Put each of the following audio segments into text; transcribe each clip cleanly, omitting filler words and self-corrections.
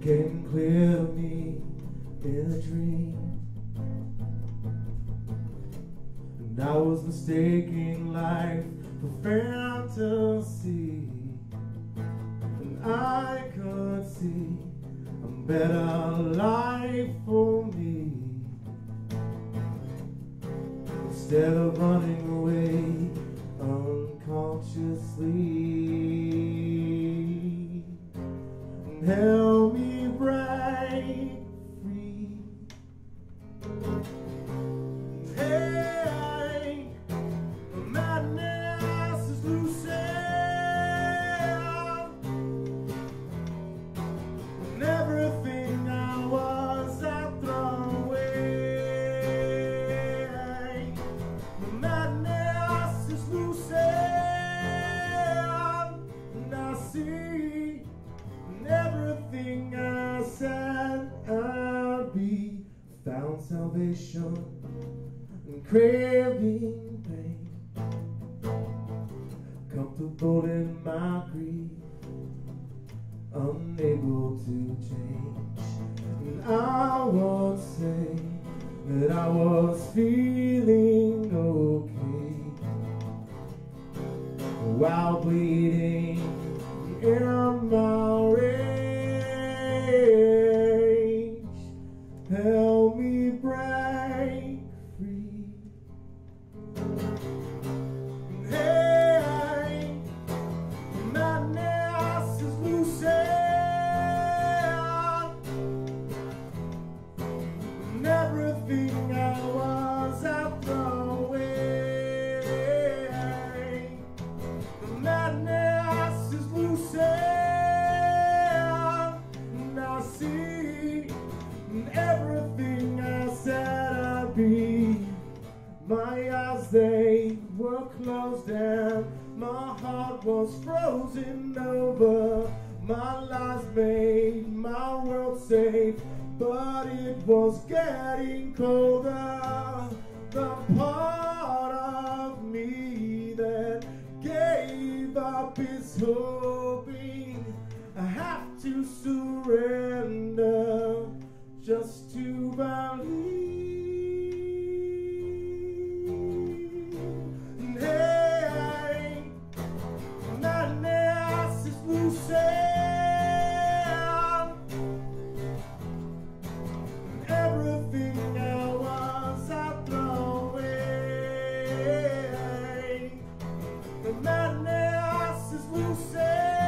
came clear to me in a dream. And I was mistaking life for fantasy. And I could see a better life for me. Instead of running away unconsciously, and help me break free. Hey, the madness is loose, and everything I was I throw away. The madness is loose, and I see everything I said I'd be. Found salvation and craving pain, comfortable in my grief, unable to change. And I would say that I was feeling okay while bleeding in my rage. Help me break free. Hey, the madness is loose, and everything I was I throw away. The madness is loose, and I see everything I said I'd be. My eyes, they were closed and my heart was frozen over. My lies made my world safe, but it was getting colder. The part of me that gave up is hoping I have to surrender just to believe. And hey, madness is loose, and everything I was I throw away. The madness is loose,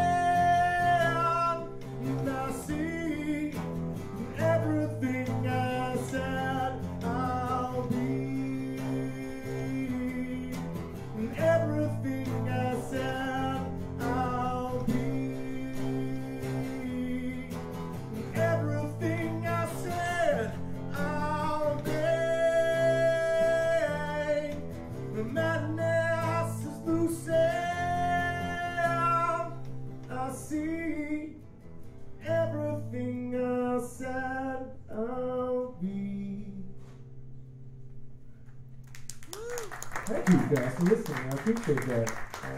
and I see everything I said I'll be. And everything I said I'll be. And everything I said I'll be. The madness is loose, I see everything I said I'll be. Thank you guys for listening. I appreciate that.